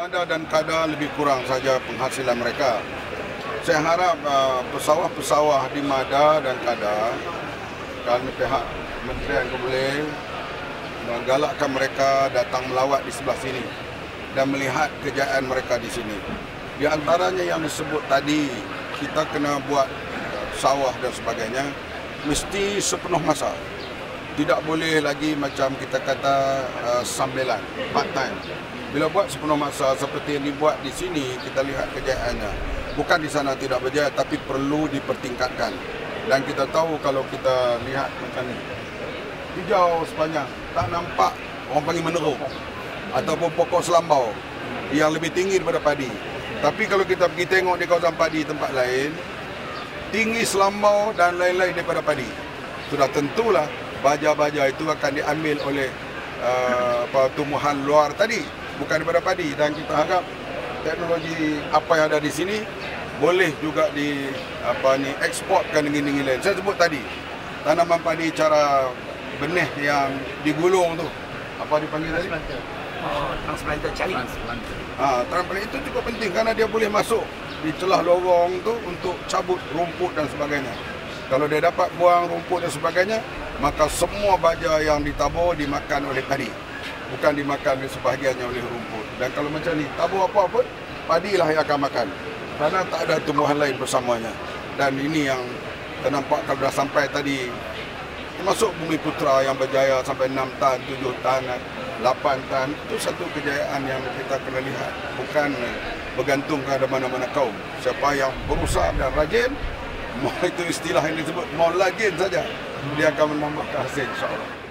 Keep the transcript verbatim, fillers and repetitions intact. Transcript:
Mada dan Kada lebih kurang saja penghasilan mereka. Saya harap uh, pesawah-pesawah di Mada dan Kada, kan pihak Kementerian boleh menggalakkan mereka datang melawat di sebelah sini dan melihat kejayaan mereka di sini. Di antaranya yang disebut tadi, kita kena buat sawah dan sebagainya, mesti sepenuh masa. Tidak boleh lagi macam kita kata uh, sambilan, part time. Bila buat sepenuh masa seperti yang dibuat di sini, kita lihat kejayaannya. Bukan di sana tidak berjaya, tapi perlu dipertingkatkan. Dan kita tahu kalau kita lihat macam ni, hijau sepanjang, tak nampak orang panggil meneruk ataupun pokok selambau yang lebih tinggi daripada padi. Tapi kalau kita pergi tengok di kawasan padi tempat lain, tinggi selambau dan lain-lain daripada padi. Sudah tentulah baja-baja itu akan diambil oleh uh, apa, tumbuhan luar tadi, bukan daripada padi. Dan kita harap teknologi apa yang ada di sini boleh juga di apa ni eksporkan dengan negeri lain. Saya sebut tadi, tanaman padi cara benih yang digulung tu, apa dipanggil tadi? Oh, transplanted cari. Ah, transplant itu juga penting kerana dia boleh masuk di celah lorong tu untuk cabut rumput dan sebagainya. Kalau dia dapat buang rumput dan sebagainya, maka semua baja yang ditabur dimakan oleh padi, bukan dimakan sebahagiannya oleh rumput. Dan kalau macam ni, tabur apa pun, padilah yang akan makan, kerana tak ada tumbuhan lain bersamanya. Dan ini yang ternampak kalau dah sampai tadi, termasuk Bumi Putra yang berjaya sampai enam tan, tujuh tan, lapan tan, itu satu kejayaan yang kita kena lihat. Bukan bergantung kepada mana-mana kaum. Siapa yang berusaha dan rajin, itu istilah yang disebut mau lajin saja, dia akan menambahkan hasil, insya-Allah.